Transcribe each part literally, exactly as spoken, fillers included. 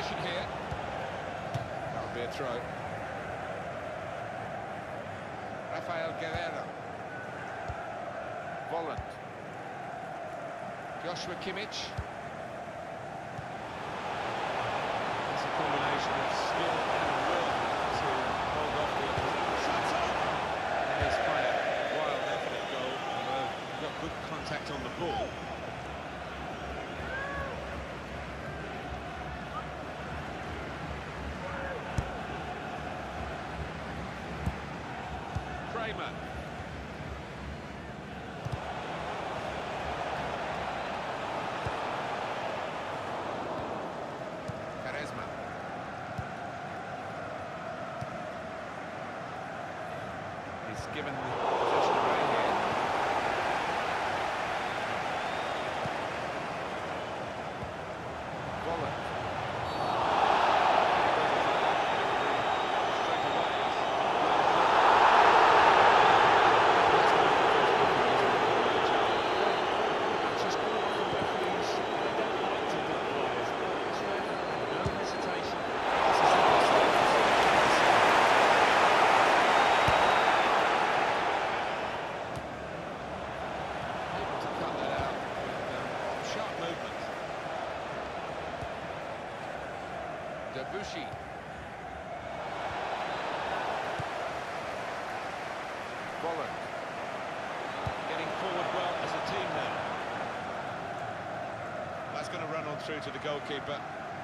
possession here. That'll be a throw. Rafael Guerreiro. Volland. Joshua Kimmich. It's a combination of skill and will to hold off the opposition. It is quite a wild effort goal, although you've got good contact on the ball. Kramer. Quaresma. He's given possession away here. Volland. Debuchy. Volland. Getting forward well as a team now. That's going to run on through to the goalkeeper.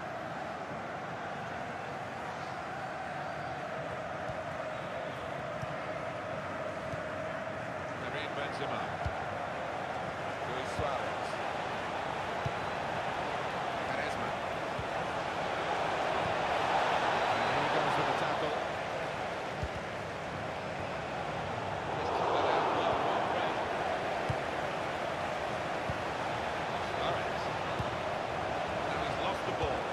Karim Benzema. Luis Suarez. Quaresma. And he goes for the tackle. He's cut that out well, well read. Suarez. Now he's lost the ball.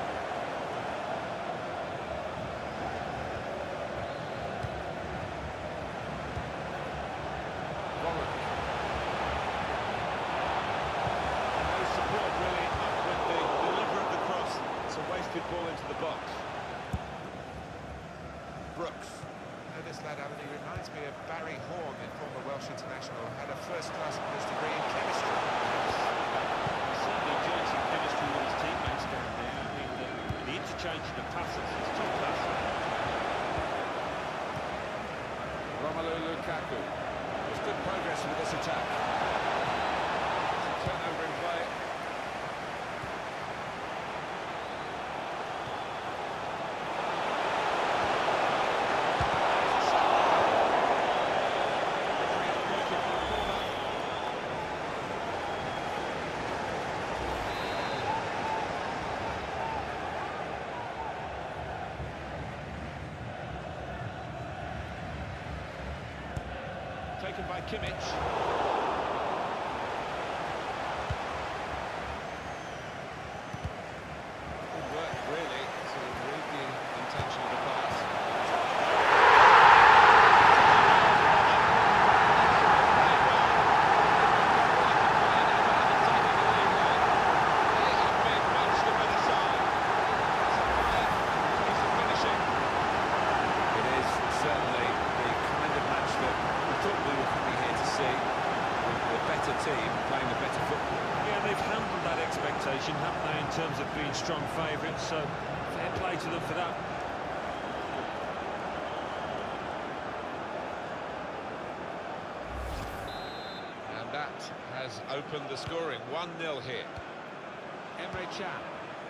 Volland. No support really up with the deliver of the cross. It's a wasted ball into the box. Brooks. You know this lad, Alan, he reminds me of Barry Horn, the former Welsh international, had a first-class first degree in chemistry. He's certainly enjoyed some chemistry with his teammates down there. I mean, the, the interchange of the passes is top class. Romelu Lukaku. There's good progress with this attack. It's a turnover in play. Taken by Kimmich. Good work, really, to read the intention of the pass. It is certainly the kind of match that we thought we were coming here to see, with the better team playing the better football. Yeah, they've handled that expectation, haven't they, in terms of being strong favourites, so fair play to them for that. And that has opened the scoring. one nil here. Emre Can.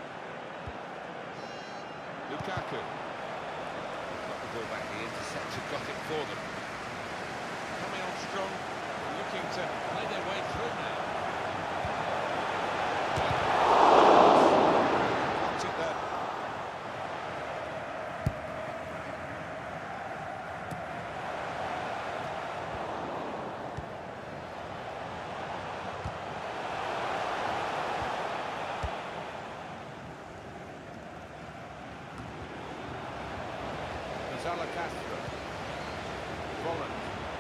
Lukaku. Got the ball back, the interceptor got it for them. Coming on strong, looking to play their way through now. Blocked it there. Gonzalo Castro. Volland.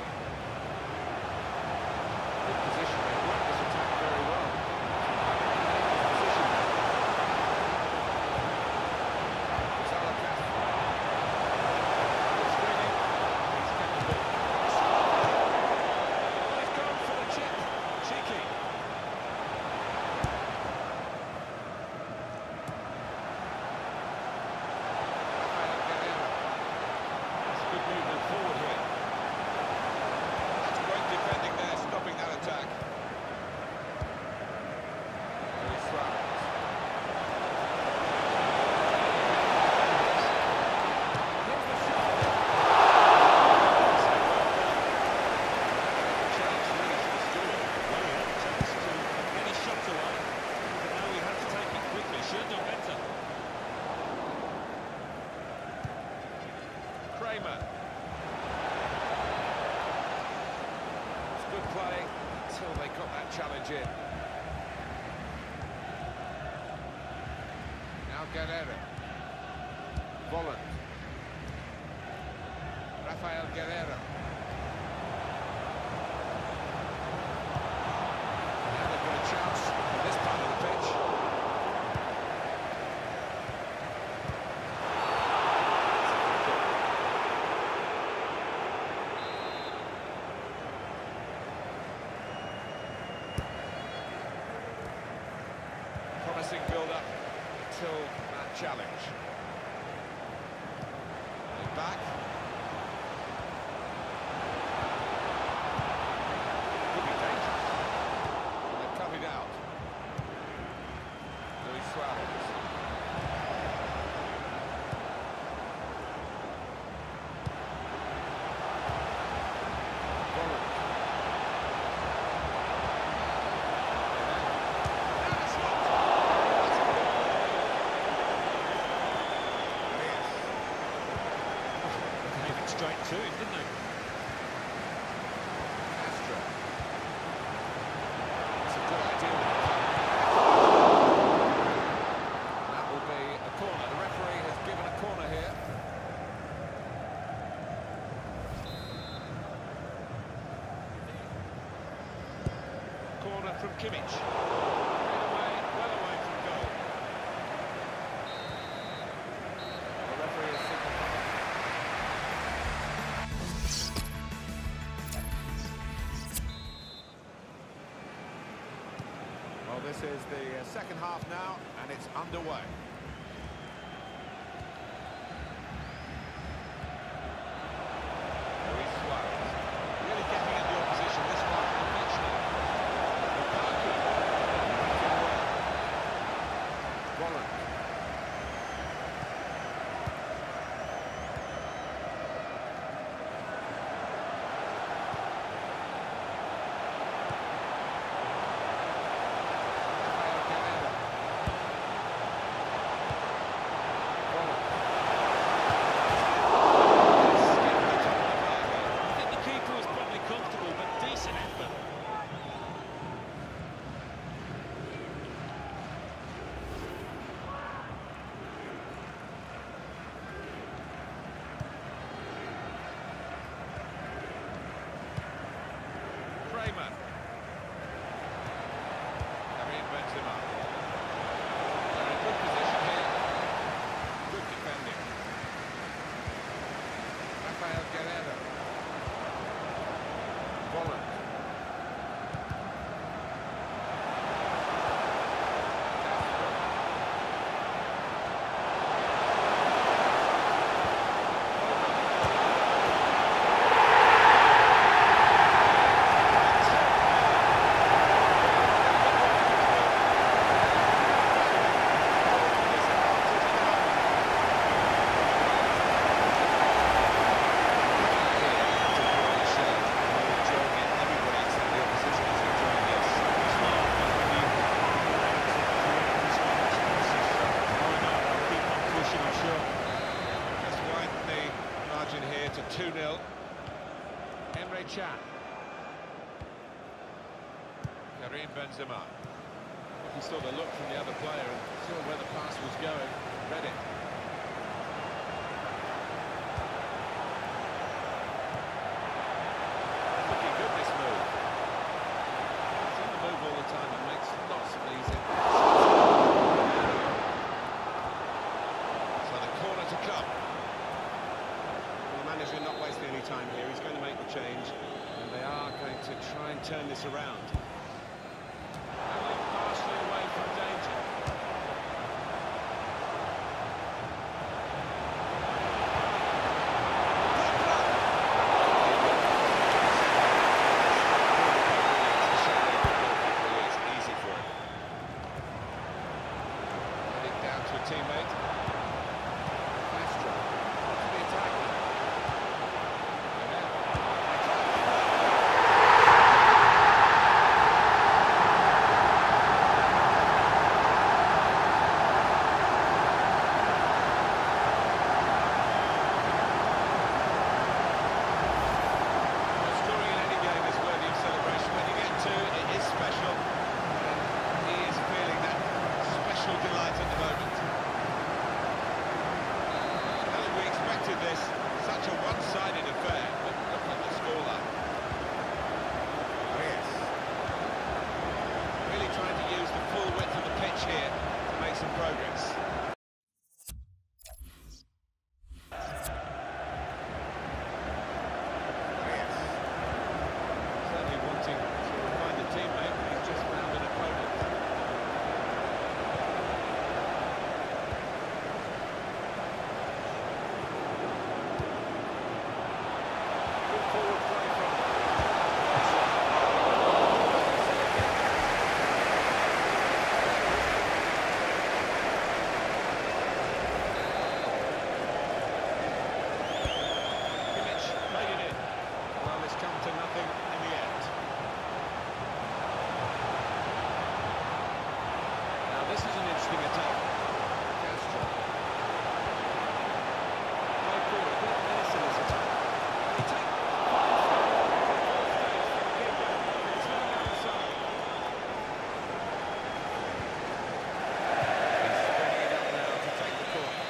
Good position. They worked this attack very well. Position. got that challenge in. Now Guerrero. Volland. Rafael Guerrero. Now they've got a chance in this part of the pitch. Promising build-up until that challenge. They're back. Could be dangerous. And they've cut it out. Luis Suarez. Volland. Straight to him, didn't they? Castro. It's a good idea. That will be a corner. The referee has given a corner here. Corner from Kimmich. Straight away, well away from goal. The referee has signalled. Well, this is the uh, second half now, and it's underway. Luis Suarez. Really getting at the opposition this far from the pitch now. Lukaku. Volland. Kramer. Karim Benzema. They're in good position here. Good defending. Rafael Guerrero. Volland. two nil. Emre Can. Karim Benzema. He saw the look from the other player and saw where the pass was going, read it. Looking good, this move. He's on the move all the time and makes lots of these in. So the corner to come. The manager not wasting any time here. He's going to make the change, and they are going to try and turn this around. Only partially away from danger. It's easy for him. Heading down to a teammate. Castro. To the attack. touch here to make some progress. Certainly wanting to find a teammate, but he's just found an opponent. Good forward play from him. To nothing in the end. Now this is an interesting attack. Castro. Play forward, a bit of menace in this attack. And he takes It's going outside. He's spreading it out now to take the corner.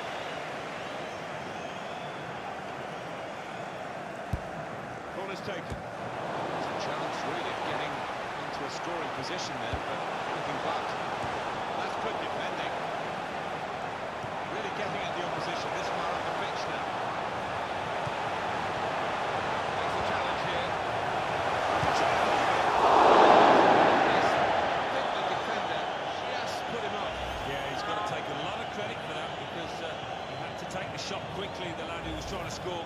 Corner's taken. There's a chance really of getting into a scoring position there, but anything but. That's good defending. Really getting at the opposition this far up the pitch now. Makes a challenge here. Yes, I think the defender just put him off. Yeah, he's got to take a lot of credit for that because uh, he had to take the shot quickly, the lad who was trying to score.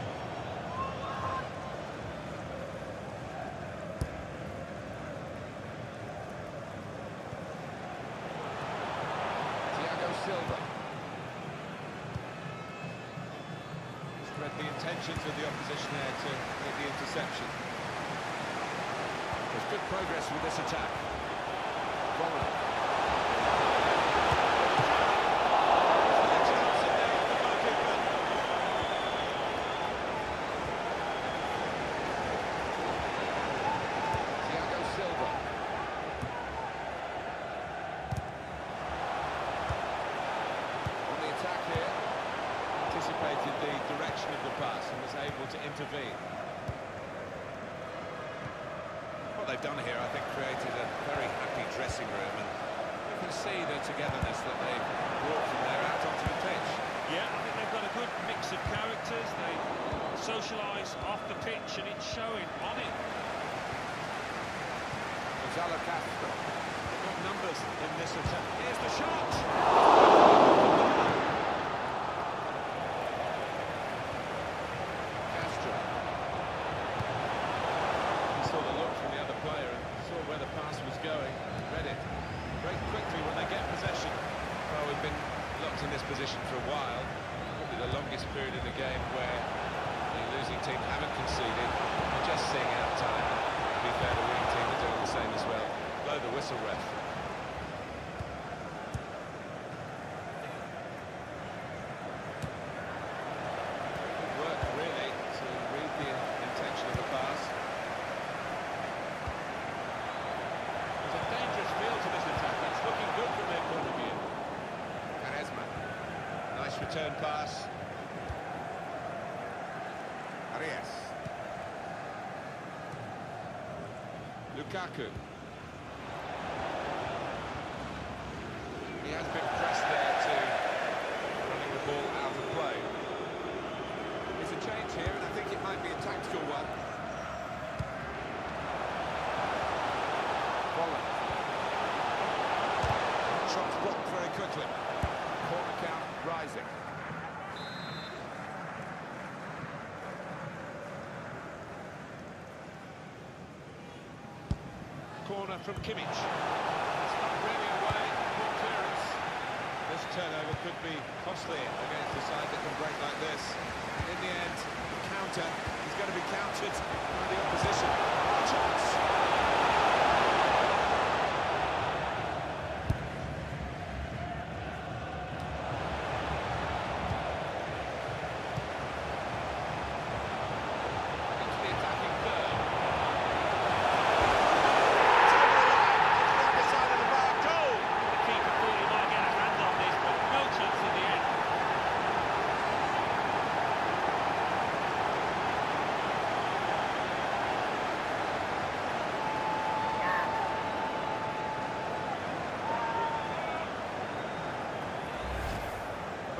Silva. Spread the intentions of the opposition there to get the interception. There's good progress with this attack. Follow. Thiago Silva. Anticipated the direction of the pass and was able to intervene. What they've done here, I think, created a very happy dressing room, and you can see the togetherness that they've brought from there out onto the pitch. Yeah, I think they've got a good mix of characters. They socialise off the pitch, and it's showing on it. Gonzalo Castro. Got numbers in this attack. Here's the shot! Where the pass was going, read it very quickly when they get possession. Well, we've been locked in this position for a while, probably the longest period in the game where the losing team haven't conceded. We're just seeing out time. To be fair, the winning team are doing the same as well. Blow the whistle, ref. Good work, really, to read the intention of the pass. Feel to this attack. It's looking good from their point of view. Quaresma. Nice return pass. Arias. Lukaku. He has been pressed there to running the ball out of play. There's a change here, and I think it might be a tactical one. Follow. Shots blocked very quickly. Corner count rising. Corner from Kimmich. It's not really away. Good clearance. This turnover could be costly against a side that can break like this. In the end, the counter is going to be countered by the opposition. Chance.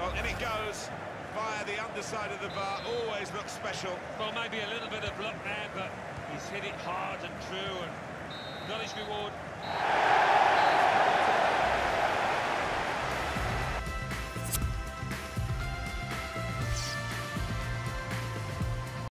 Well, in it goes, via the underside of the bar, always looks special. Well, maybe a little bit of luck there, but he's hit it hard and true and got his reward.